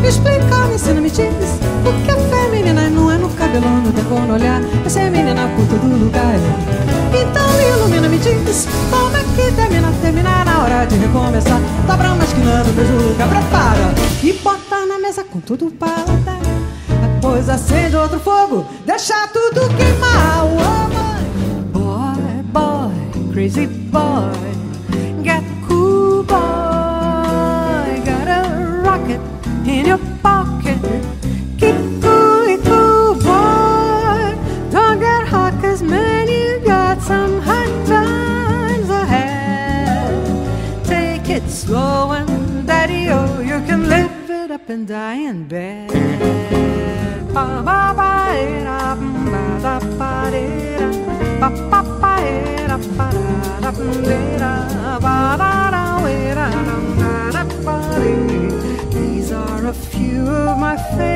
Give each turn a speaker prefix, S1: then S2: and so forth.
S1: Explica, me ensina, me diz o que é fé, menina, não é no cabelo, no decor, no olhar. Essa é menina por todo lugar. Então me ilumina, me diz como é que terminar na hora de recomeçar. Dobra uma esquina do mesmo lugar, prepara e bota na mesa com tudo para dar. Depois acende outro fogo, deixa tudo queimar. Oh, boy, boy, crazy boy, get cool, boy, got a rocket in your pocket. Keep cool, boy. Don't get hot, 'cause man, you got some hot times ahead. Take it slow and daddy-o, you can live it up and die in bed. Ba ba ba da ba da ba da ba ba ba da ba da ba da da da. These are a few of my favorites.